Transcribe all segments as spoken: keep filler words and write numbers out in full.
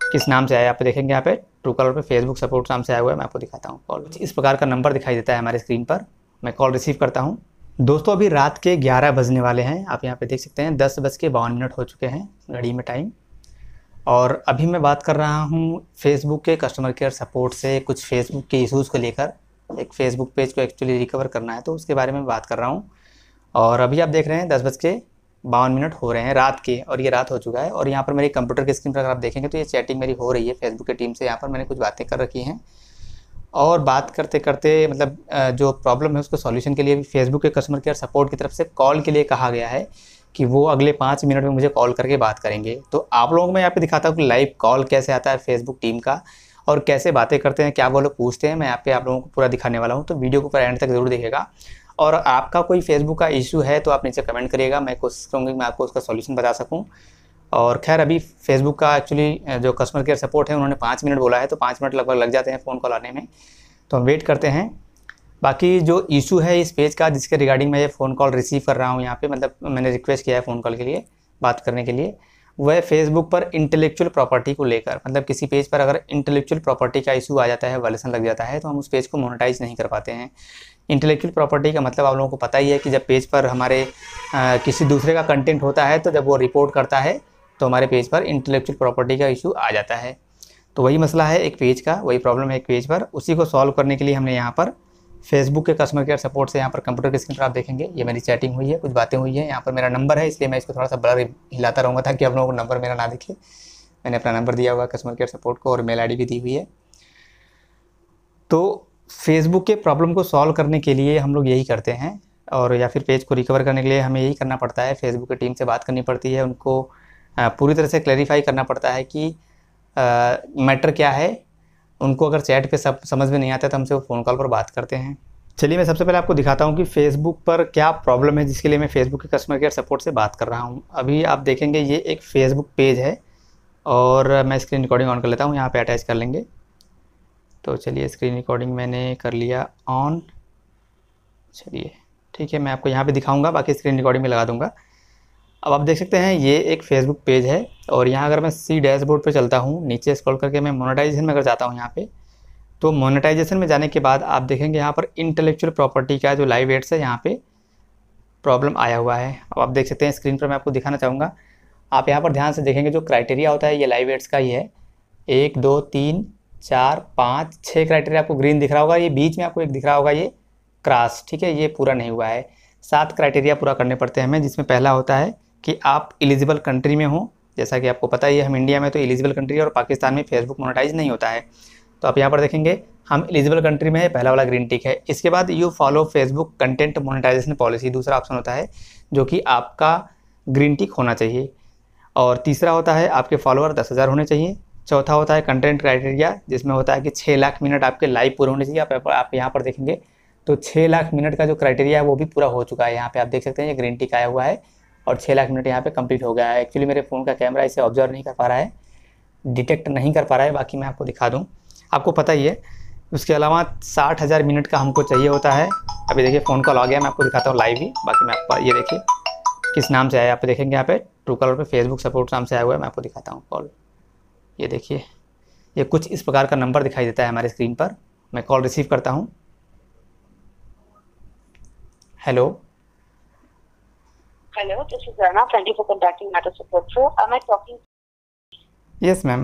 किस नाम से आया है, आप देखेंगे यहाँ पे ट्रू कॉलर पे फेसबुक सपोर्ट नाम से आया हुआ है। मैं आपको दिखाता हूँ कॉल। इस प्रकार का नंबर दिखाई देता है हमारे स्क्रीन पर। मैं कॉल रिसीव करता हूँ। दोस्तों अभी रात के ग्यारह बजने वाले हैं, आप यहाँ पे देख सकते हैं दस बज के बावन मिनट हो चुके हैं घड़ी में टाइम। और अभी मैं बात कर रहा हूँ फेसबुक के कस्टमर केयर सपोर्ट से कुछ फेसबुक के इशूज़ को लेकर। एक फेसबुक पेज को एक्चुअली रिकवर करना है तो उसके बारे में बात कर रहा हूँ। और अभी आप देख रहे हैं दस बज के बावन मिनट हो रहे हैं रात के, और ये रात हो चुका है। और यहाँ पर मेरे कंप्यूटर की स्क्रीन पर अगर आप देखेंगे तो ये चैटिंग मेरी हो रही है फेसबुक की टीम से। यहाँ पर मैंने कुछ बातें कर रखी हैं और बात करते करते मतलब जो प्रॉब्लम है उसको सॉल्यूशन के लिए भी फेसबुक के कस्टमर केयर सपोर्ट की तरफ से कॉल के लिए कहा गया है कि वो अगले पाँच मिनट में मुझे कॉल करके बात करेंगे। तो आप लोगों को मैं यहाँ पे दिखाता हूँ कि लाइव कॉल कैसे आता है फेसबुक टीम का और कैसे बातें करते हैं, क्या वो लोग पूछते हैं। मैं यहाँ पे आप लोगों को पूरा दिखाने वाला हूँ, तो वीडियो को पूरा एंड तक जरूर देखिएगा। और आपका कोई फेसबुक का इशू है तो आप नीचे कमेंट करिएगा, मैं कोशिश करूँगी मैं आपको उसका सॉल्यूशन बता सकूँ। और खैर अभी फेसबुक का एक्चुअली जो कस्टमर केयर सपोर्ट है उन्होंने पाँच मिनट बोला है, तो पाँच मिनट लगभग लग जाते हैं फ़ोन कॉल आने में, तो हम वेट करते हैं। बाकी जो इशू है इस पेज का जिसके रिगार्डिंग मैं ये फ़ोन कॉल रिसीव कर रहा हूँ यहाँ पे, मतलब मैंने रिक्वेस्ट किया है फ़ोन कॉल के लिए बात करने के लिए, वह फेसबुक पर इंटेलेक्चुअल प्रॉपर्टी को लेकर। मतलब किसी पेज पर अगर इंटेलेक्चुअल प्रॉपर्टी का इशू आ जाता है, वायलेशन लग जाता है, तो हम उस पेज को मोनेटाइज नहीं कर पाते हैं। इंटेलेक्चुअल प्रॉपर्टी का मतलब आप लोगों को पता ही है कि जब पेज पर हमारे आ, किसी दूसरे का कंटेंट होता है तो जब वो रिपोर्ट करता है तो हमारे पेज पर इंटेलेक्चुअल प्रॉपर्टी का इशू आ जाता है। तो वही मसला है एक पेज का, वही प्रॉब्लम है एक पेज पर। उसी को सॉल्व करने के लिए हमने यहाँ पर फेसबुक के कस्टमर केयर सपोर्ट से यहाँ पर कंप्यूटर की स्क्रीन पर आप देखेंगे ये मेरी चैटिंग हुई है, कुछ बातें हुई हैं। यहाँ पर मेरा नंबर है इसलिए मैं इसको थोड़ा सा ब्लर हिलाता रहूँगा ताकि आप लोगों को नंबर मेरा ना दिखे। मैंने अपना नंबर दिया हुआ है कस्टमर केयर सपोर्ट को और मेल आई डी भी दी हुई है। तो फेसबुक के प्रॉब्लम को सॉल्व करने के लिए हम लोग यही करते हैं, और या फिर पेज को रिकवर करने के लिए हमें यही करना पड़ता है। फेसबुक की टीम से बात करनी पड़ती है, उनको पूरी तरह से क्लैरिफाई करना पड़ता है कि मैटर क्या है। उनको अगर चैट पे सब समझ में नहीं आता तो हमसे वो फ़ोन कॉल पर बात करते हैं। चलिए मैं सबसे पहले आपको दिखाता हूँ कि फेसबुक पर क्या प्रॉब्लम है जिसके लिए मैं फेसबुक के कस्टमर केयर सपोर्ट से बात कर रहा हूँ। अभी आप देखेंगे ये एक फेसबुक पेज है और मैं स्क्रीन रिकॉर्डिंग ऑन कर लेता हूँ, यहाँ पे अटैच कर लेंगे। तो चलिए स्क्रीन रिकॉर्डिंग मैंने कर लिया ऑन। चलिए ठीक है, मैं आपको यहाँ पे दिखाऊंगा, बाकी स्क्रीन रिकॉर्डिंग में लगा दूंगा। अब आप देख सकते हैं ये एक फेसबुक पेज है और यहाँ अगर मैं सी डैशबोर्ड पे चलता हूँ, नीचे स्क्रॉल करके मैं मोनेटाइजेशन में अगर जाता हूँ यहाँ पे, तो मोनेटाइजेशन में जाने के बाद आप देखेंगे यहाँ पर इंटेलेक्चुअल प्रॉपर्टी का जो लाइव एड्स है यहाँ पे प्रॉब्लम आया हुआ है। अब आप देख सकते हैं स्क्रीन पर, मैं आपको दिखाना चाहूँगा। आप यहाँ पर ध्यान से देखेंगे जो क्राइटेरिया होता है ये लाइव एड्स का ही है। एक दो तीन चार पाँच छः क्राइटेरिया आपको ग्रीन दिख रहा होगा, ये बीच में आपको एक दिख रहा होगा ये क्रॉस, ठीक है, ये पूरा नहीं हुआ है। सात क्राइटेरिया पूरा करने पड़ते हैं हमें, जिसमें पहला होता है कि आप एलिजिबल कंट्री में हो। जैसा कि आपको पता ही है हम इंडिया में तो एलिजिबल कंट्री और पाकिस्तान में फेसबुक मोनेटाइज नहीं होता है। तो आप यहाँ पर देखेंगे हम एलिजिबल कंट्री में है, पहला वाला ग्रीन टिक है। इसके बाद you follow Facebook content monetisation policy, दूसरा ऑप्शन होता है जो कि आपका ग्रीन टिक होना चाहिए। और तीसरा होता है आपके फॉलोअर दस हज़ार होने चाहिए। चौथा होता है कंटेंट क्राइटेरिया, जिसमें होता है कि छः लाख मिनट आपके लाइव पूरे होने चाहिए। आप आप यहाँ पर देखेंगे तो छः लाख मिनट का जो क्राइटेरिया है वो भी पूरा हो चुका है। यहाँ पे आप देख सकते हैं ये ग्रीन टिक आया हुआ है और छः लाख मिनट यहाँ पे कंप्लीट हो गया है। एक्चुअली मेरे फ़ोन का कैमरा इसे ऑब्जर्व नहीं कर पा रहा है, डिटेक्ट नहीं कर पा रहा है। बाकी मैं आपको दिखा दूँ, आपको पता ही है। उसके अलावा साठ हज़ार मिनट का हमको चाहिए होता है। अभी देखिए फ़ोन कॉल आ गया, मैं आपको दिखाता हूँ लाइव ही। बाकी मैं आपको ये देखिए किस नाम से आया, आप देखेंगे यहाँ पे ट्रू कॉलर पे फेसबुक सपोर्ट नाम से आया हुआ है। मैं आपको दिखाता हूँ कॉल, ये देखिए ये कुछ इस प्रकार का नंबर दिखाई देता है हमारे स्क्रीन पर। मैं कॉल रिसीव करता हूँ। Hello hello, this is Arna. Thank you for contacting Matter Support Pro. Am I talking? Yes, ma'am.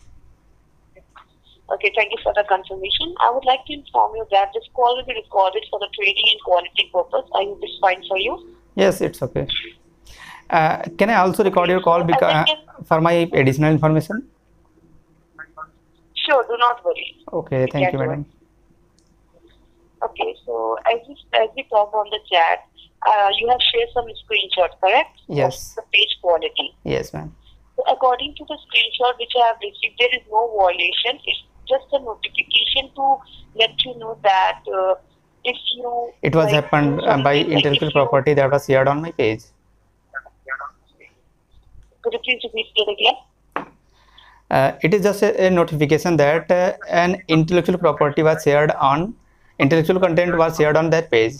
Okay, thank you for the confirmation. I would like to inform you that this call will be recorded for the training and quality purpose. Are you this fine for you? Yes, it's okay. Uh, can I also record your call because uh, for my additional information? Sure, do not worry. Okay, You thank can you, do madam. it. Okay, so as we, as we talked on the chat, uh, you have shared some screenshots, correct? Yes. Of the page quality. Yes, ma'am. So according to the screenshot which I have received, there is no violation. It's just a notification to let you know that uh, if you... It was like, happened uh, by like intellectual you, property that was shared on my page. Could you please repeat it again? Uh, it is just a, a notification that uh, an intellectual property was shared on, intellectual content was shared on that page.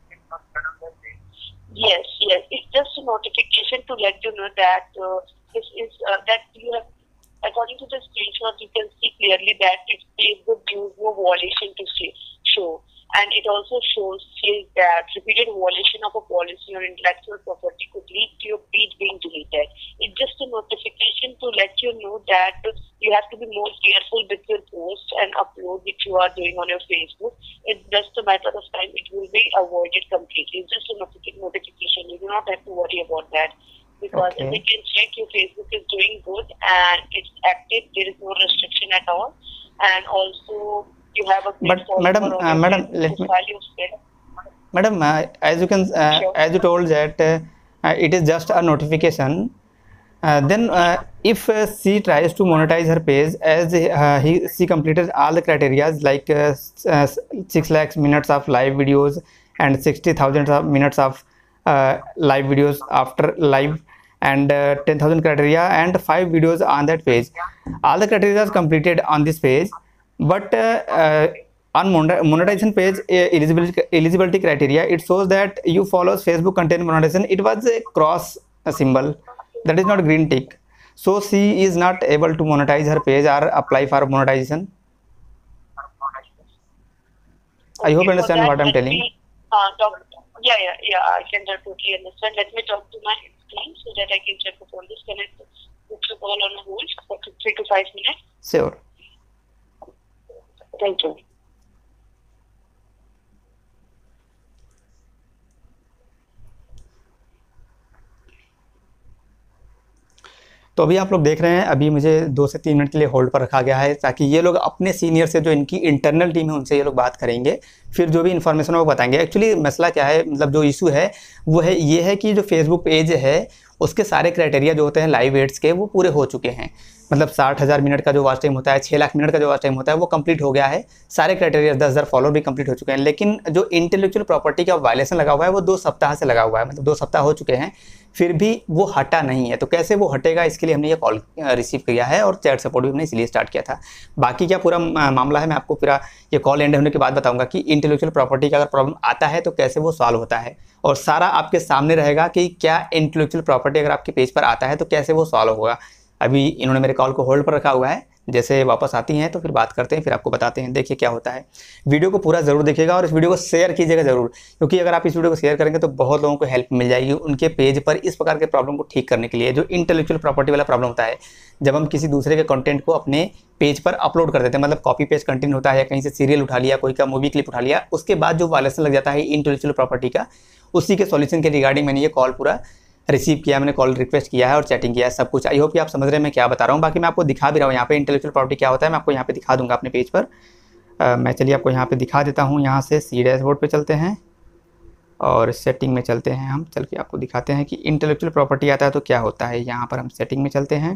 Yes, yes. It's just a notification to let you know that uh, this is uh, that you have according to the screenshot, you can see clearly that it Facebook gives no violation to see, show. And it also shows says that repeated violation of a policy or intellectual property could lead to your page being deleted. It's just a notification to let you know that you have to be more careful with your post and upload which you are doing on your Facebook. It's just a matter of time. It will be avoided completely. It's just a notification. You do not have to worry about that. Because Okay. if you can check, your Facebook is doing good and it's active. There is no restriction at all. And also, you have a great But follower madam, on uh, your madam, Facebook let me, profile. You said, madam, uh, as you can, uh, Sure. as you told that uh, uh, it is just a notification. Uh, then, uh, if uh, she tries to monetize her page, as uh, he she completed all the criteria like uh, s- uh, six lakhs minutes of live videos and sixty thousand of minutes of uh, live videos after live, and uh, ten thousand criteria and five videos on that page. All the criteria are completed on this page, but uh, uh, on mon- monetization page uh, eligibility eligibility criteria, it shows that you follows Facebook content monetization. It was a cross symbol, that is not green tick, so she is not able to monetize her page or apply for monetization. I hope okay, you for understand that, what I'm let telling. me uh, talk. Yeah, yeah, yeah, I can totally understand. Let me talk to my team so that I can check upon this. Can I put your call on hold for three to five minutes? Sure. Thank you. तो अभी आप लोग देख रहे हैं, अभी मुझे दो से तीन मिनट के लिए होल्ड पर रखा गया है ताकि ये लोग अपने सीनियर से, जो इनकी इंटरनल टीम है, उनसे ये लोग बात करेंगे, फिर जो भी इन्फॉर्मेशन है वो बताएंगे। एक्चुअली मसला क्या है, मतलब जो इशू है वो है ये है कि जो फेसबुक पेज है उसके सारे क्राइटेरिया जो होते हैं लाइव एड्स के वो पूरे हो चुके हैं। मतलब साठ हज़ार मिनट का जो वॉच टाइम होता है, छः लाख मिनट का जो वॉच टाइम होता है वो कंप्लीट हो गया है। सारे क्राइटेरिया दस हज़ार फॉलोअर भी कंप्लीट हो चुके हैं, लेकिन जो इंटेलेक्चुअल प्रॉपर्टी का वायलेशन लगा हुआ है वो दो सप्ताह से लगा हुआ है, मतलब दो सप्ताह हो चुके हैं, फिर भी वो हटा नहीं है। तो कैसे वो हटेगा, इसके लिए हमने ये कॉल रिसीव किया है और चैट सपोर्ट भी हमने इसलिए स्टार्ट किया था। बाकी क्या पूरा मामला है मैं आपको पूरा ये कॉल एंड होने के बाद बताऊंगा कि इंटेलेक्चुअल प्रॉपर्टी का अगर प्रॉब्लम आता है तो कैसे वो सॉल्व होता है, और सारा आपके सामने रहेगा कि क्या इंटेलेक्चुअल प्रॉपर्टी अगर आपके पेज पर आता है तो कैसे वो सॉल्व होगा। अभी इन्होंने मेरे कॉल को होल्ड पर रखा हुआ है, जैसे वापस आती हैं तो फिर बात करते हैं, फिर आपको बताते हैं। देखिए क्या होता है, वीडियो को पूरा ज़रूर देखिएगा और इस वीडियो को शेयर कीजिएगा ज़रूर, क्योंकि अगर आप इस वीडियो को शेयर करेंगे तो बहुत लोगों को हेल्प मिल जाएगी उनके पेज पर इस प्रकार के प्रॉब्लम को ठीक करने के लिए। जो इंटेलेक्चुअल प्रॉपर्टी वाला प्रॉब्लम होता है, जब हम किसी दूसरे के कंटेंट को अपने पेज पर अपलोड कर देते हैं, मतलब कॉपी पेस्ट कंटेंट होता है या कहीं से सीरियल उठा लिया, कोई का मूवी क्लिप उठा लिया, उसके बाद जो वायलेशन लग जाता है इंटेलेक्चुअल प्रॉपर्टी का, उसी के सॉल्यूशन के रिगार्डिंग मैंने ये कॉल पूरा रिसीव किया, मैंने कॉल रिक्वेस्ट किया है और चैटिंग किया है, सब कुछ। आई होप कि आप समझ रहे हैं मैं क्या बता रहा हूँ। बाकी मैं आपको दिखा भी रहा हूँ यहाँ पे इंटेलेक्चुअल प्रॉपर्टी क्या होता है, मैं आपको यहाँ पे दिखा दूंगा अपने पेज पर। आ, मैं चलिए आपको यहाँ पे दिखा देता हूँ। यहाँ से सी डैशबोर्ड पे चलते हैं और सेटिंग में चलते हैं, हम चल के आपको दिखाते हैं कि इंटेलेक्चुअल प्रॉपर्टी आता है तो क्या होता है। यहाँ पर हम सेटिंग में चलते हैं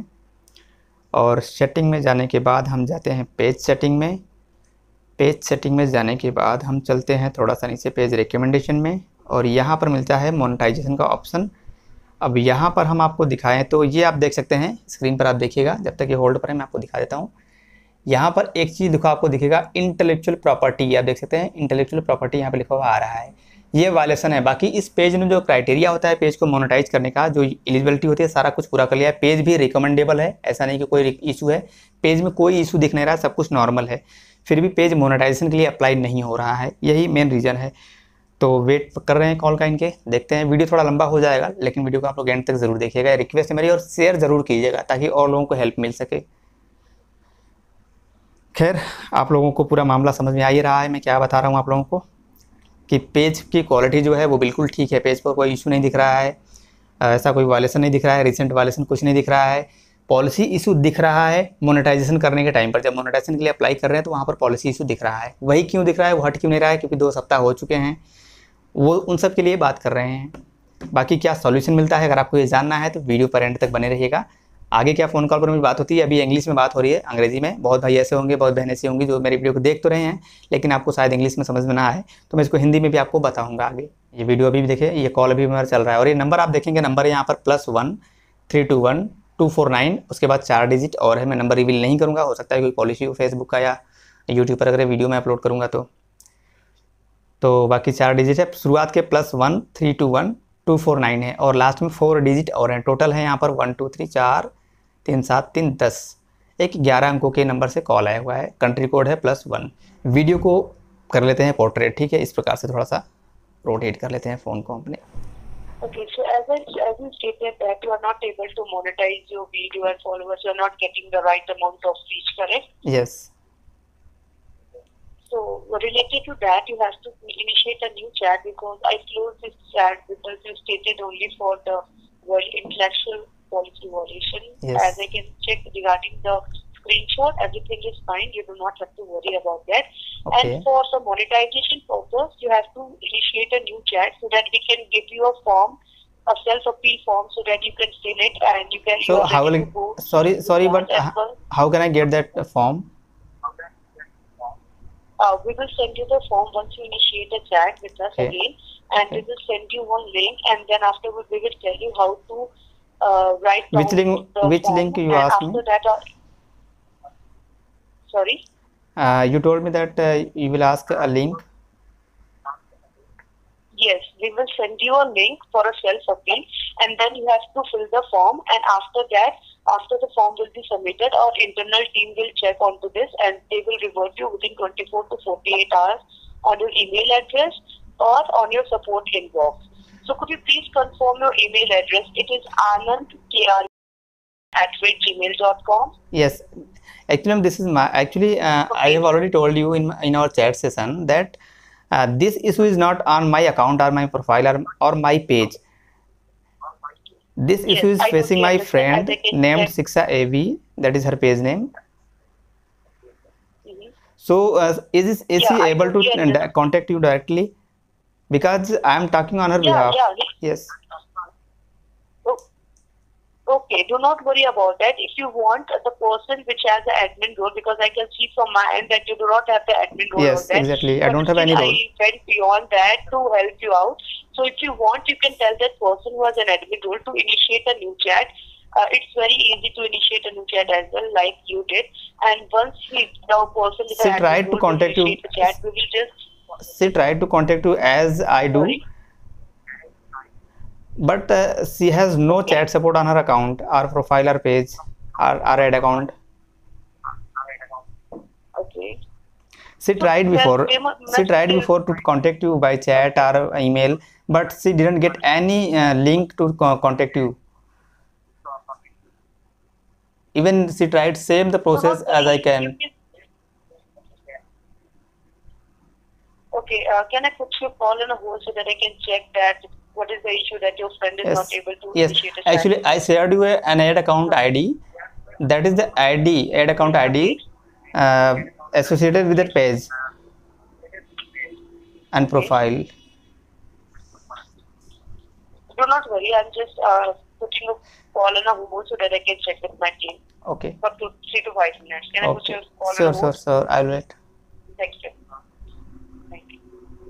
और सेटिंग में जाने के बाद हम जाते हैं पेज सेटिंग में। पेज सेटिंग में जाने के बाद हम चलते हैं थोड़ा सा नीचे पेज रिकमेंडेशन में, और यहाँ पर मिलता है मोनेटाइजेशन का ऑप्शन। अब यहाँ पर हम आपको दिखाएं तो ये आप देख सकते हैं, स्क्रीन पर आप देखिएगा, जब तक ये होल्ड पर है मैं आपको दिखा देता हूँ। यहाँ पर एक चीज़ लिखा आपको दिखेगा, इंटेलेक्चुअल प्रॉपर्टी, आप देख सकते हैं इंटेलेक्चुअल प्रॉपर्टी यहाँ पे लिखा हुआ आ रहा है, ये वायलेशन है। बाकी इस पेज में जो क्राइटेरिया होता है पेज को मोनेटाइज करने का, जो एलिजिबिलिटी होती है, सारा कुछ पूरा कर लिया है। पेज भी रिकमेंडेबल है, ऐसा नहीं कि कोई इशू है, पेज में कोई इशू दिख नहीं रहा, सब कुछ नॉर्मल है, फिर भी पेज मोनेटाइजेशन के लिए अप्लाई नहीं हो रहा है, यही मेन रीज़न है। तो वेट कर रहे हैं कॉल का इनके, देखते हैं। वीडियो थोड़ा लंबा हो जाएगा लेकिन वीडियो को आप लोग एंड तक ज़रूर देखिएगा, रिक्वेस्ट है मेरी, और शेयर ज़रूर कीजिएगा ताकि और लोगों को हेल्प मिल सके। खैर, आप लोगों को पूरा मामला समझ में आ ही रहा है मैं क्या बता रहा हूँ आप लोगों को, कि पेज की क्वालिटी जो है वो बिल्कुल ठीक है, पेज पर कोई इशू नहीं दिख रहा है, ऐसा कोई वायलेशन नहीं दिख रहा है, रिसेंट वायलेशन कुछ नहीं दिख रहा है। पॉलिसी इशू दिख रहा है मोनेटाइजेशन करने के टाइम पर, जब मोनेटाइजेशन के लिए अप्लाई कर रहे हैं तो वहाँ पर पॉलिसी इशू दिख रहा है। वही क्यों दिख रहा है, वो हट क्यों नहीं रहा है, क्योंकि दो सप्ताह हो चुके हैं, वो उन सब के लिए बात कर रहे हैं। बाकी क्या सॉल्यूशन मिलता है, अगर आपको ये जानना है तो वीडियो पर एंड तक बने रहिएगा। आगे क्या फ़ोन कॉल पर मेरी बात होती है, अभी इंग्लिश में बात हो रही है, अंग्रेजी में। बहुत भाई ऐसे होंगे, बहुत बहन ऐसी होंगी जो मेरी वीडियो को देख तो रहे हैं लेकिन आपको शायद इंग्लिश में समझ में ना आए, तो मैं इसको हिंदी में भी आपको बताऊँगा आगे। ये वीडियो अभी भी देखिए, ये कॉल अभी मेरा चल रहा है, और ये नंबर आप देखेंगे, नंबर है यहाँ पर plus one three two one two four nine, उसके बाद चार डिजिट और है। मैं नंबर रिवील नहीं करूँगा, हो सकता है कोई पॉलिसी हो फेसबुक का या यूट्यूब पर अगर वीडियो में अपलोड करूँगा तो तो बाकी चार डिजिट है, शुरुआत के plus one three two one two four nine है और लास्ट में फोर डिजिट और हैं। टोटल है यहाँ पर वन टू थ्री चार तीन सात तीन दस एक ग्यारह अंकों के नंबर से कॉल आया हुआ है, कंट्री कोड है प्लस वन। वीडियो को कर लेते हैं पोर्ट्रेट, ठीक है, इस प्रकार से थोड़ा सा रोटेट कर लेते हैं फ़ोन को अपने। Okay, so as I as you stated that you are not able to monetize your video and followers, you are not getting the right amount of reach, correct? Yes. So related to that, you have to initiate a new chat because I closed this chat because you stated only for the world intellectual policy violation. Yes. As I can check regarding the screenshot, everything is fine. You do not have to worry about that. Okay. And for the monetization purpose, you have to initiate a new chat so that we can give you a form, a self-appeal form, so that you can fill it and you can. So you are how will ready it, to go sorry sorry but as uh, well. how can I get that form? Uh, we will send you the form once you initiate the chat with us Okay. again, and Okay. we will send you one link, and then afterwards we will tell you how to uh, write down Which link- the which form, link you and asked me? after that, uh, sorry. Uh, you told me that uh, you will ask a link. Yes, we will send you a link for a self-appeal, and then you have to fill the form, and after that, after the form will be submitted, our internal team will check onto this, and they will revert you within twenty-four to forty-eight hours on your email address or on your support inbox. So could you please confirm your email address? It is anandkr at gmail dot com. Yes, actually this is my actually uh, I Okay. have already told you in in our chat session that uh, this issue is not on my account or my profile or, or my page. This Yes, issue is I facing totally my understand. friend As I can named check. Siksha A V, that is her page name. Mhm. So uh, is this, is Yeah, she I able to totally uh, understand. contact you directly? Because I am talking on her Yeah, behalf. yeah. Yes. Oh, okay, do not worry about that. If you want the person which has the admin role, because I can see from my end that you do not have the admin role Yes, on that. exactly. I But don't have still any role. I went beyond that to help you out. So if you want, you can tell that person who has an admin role to initiate a new chat. Uh, it's very easy to initiate a new chat as well, like you did. And once he, the person with She the tried admin to role will contact you. initiate the chat, we will just. She tried to contact you as I do. Sorry. But uh, she has no Okay. chat support on her account, or profile, or page, or, or ad account. Okay. She So tried there- before. there mu- She must tried be- before to contact you by chat or email, but she didn't get any uh, link to co- contact you. Even she tried same the process So not as I worry, can. you can- Okay, uh, can I put your call on a hold so that I can check that what is the issue that your friend is Yes. not able to Yes. initiate a chat? Actually, I shared you a- an ad account I D. That is the I D, ad account I D uh, associated with that page and profile. Do not worry, I'm just uh, putting a call on a hold so that I can check with my team Okay. for two, three to five minutes. Can I put Okay. your call Sure, on a sure, hold? sure. I will wait. Thank you. Thank you.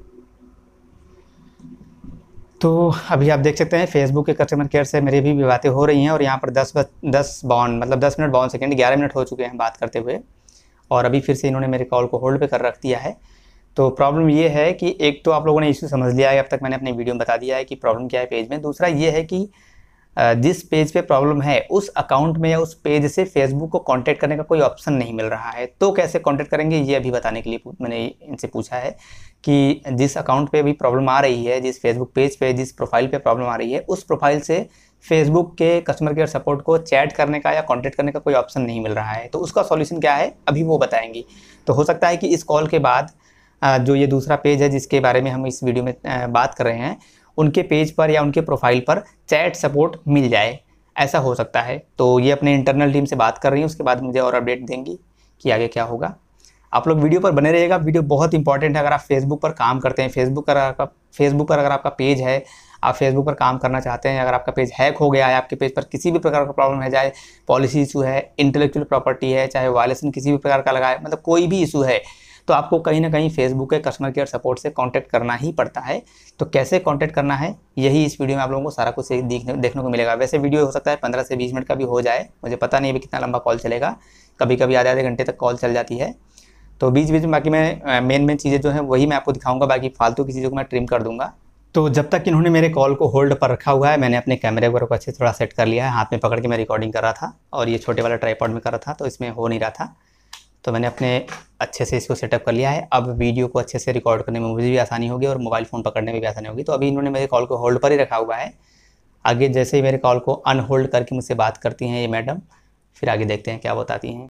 तो अभी आप देख सकते हैं Facebook के customer care से मेरी भी बातें हो रही हैं और यहाँ पर दस दस बावन मतलब दस मिनट बावन सेकंड ग्यारह मिनट हो चुके हैं बात करते हुए, और अभी फिर से इन्होंने मेरे कॉल को होल्ड पे कर रख दिया है। तो प्रॉब्लम ये है कि एक तो आप लोगों ने इशू समझ लिया है, अब तक मैंने अपनी वीडियो में बता दिया है कि प्रॉब्लम क्या है पेज में। दूसरा ये है कि जिस पेज पे प्रॉब्लम है उस अकाउंट में या उस पेज से फेसबुक को कांटेक्ट करने का कोई ऑप्शन नहीं मिल रहा है। तो कैसे कांटेक्ट करेंगे ये अभी बताने के लिए मैंने इनसे पूछा है कि जिस अकाउंट पे भी प्रॉब्लम आ रही है, जिस फेसबुक पेज पे जिस प्रोफाइल पे प्रॉब्लम आ रही है, उस प्रोफाइल से फेसबुक के कस्टमर केयर सपोर्ट को चैट करने का या कॉन्टैक्ट करने का कोई ऑप्शन नहीं मिल रहा है। तो उसका सॉल्यूशन क्या है अभी वो बताएंगी। तो हो सकता है कि इस कॉल के बाद जो ये दूसरा पेज है जिसके बारे में हम इस वीडियो में बात कर रहे हैं, उनके पेज पर या उनके प्रोफाइल पर चैट सपोर्ट मिल जाए, ऐसा हो सकता है। तो ये अपने इंटरनल टीम से बात कर रही हैं, उसके बाद मुझे और अपडेट देंगी कि आगे क्या होगा। आप लोग वीडियो पर बने रहिएगा, वीडियो बहुत इंपॉर्टेंट है। अगर आप फेसबुक पर काम करते हैं, फेसबुक पर आपका फेसबुक पर अगर आपका पेज है, आप फेसबुक पर काम करना चाहते हैं, अगर आपका पेज हैक हो गया है, आपके पेज पर किसी भी प्रकार का प्रॉब्लम है, चाहे पॉलिसी इशू है, इंटेलेक्चुअल प्रॉपर्टी है, चाहे वायलेशन किसी भी प्रकार का लगा है, मतलब कोई भी इशू है, तो आपको कहीं ना कहीं फेसबुक के कस्टमर केयर सपोर्ट से कांटेक्ट करना ही पड़ता है। तो कैसे कांटेक्ट करना है यही इस वीडियो में आप लोगों को सारा कुछ देखने देखने को मिलेगा। वैसे वीडियो हो सकता है पंद्रह से बीस मिनट का भी हो जाए, मुझे पता नहीं अभी कितना लंबा कॉल चलेगा, कभी कभी आधे आधे घंटे तक कॉल चल जाती है। तो बीच बीच में बाकी मैं मेन मेन चीज़ें जो हैं वही मैं आपको दिखाऊंगा, बाकी फालतू की चीज़ों को मैं ट्रिम कर दूंगा। तो जब तक इन्होंने मेरे कॉल को होल्ड पर रखा हुआ है, मैंने अपने कैमरे वगैरह को अच्छे से थोड़ा सेट कर लिया है। हाथ में पकड़ के मैं रिकॉर्डिंग कर रहा था और ये छोटे वाला ट्राइपॉड में कर रहा था, तो इसमें हो नहीं रहा था। तो मैंने अपने अच्छे से इसको सेटअप कर लिया है। अब वीडियो को अच्छे से रिकॉर्ड करने में मुझे भी आसानी होगी और मोबाइल फ़ोन पकड़ने में भी आसानी होगी। तो अभी इन्होंने मेरे कॉल को होल्ड पर ही रखा हुआ है। आगे जैसे ही मेरे कॉल को अनहोल्ड करके मुझसे बात करती हैं ये मैडम, फिर आगे देखते हैं क्या बताती हैं।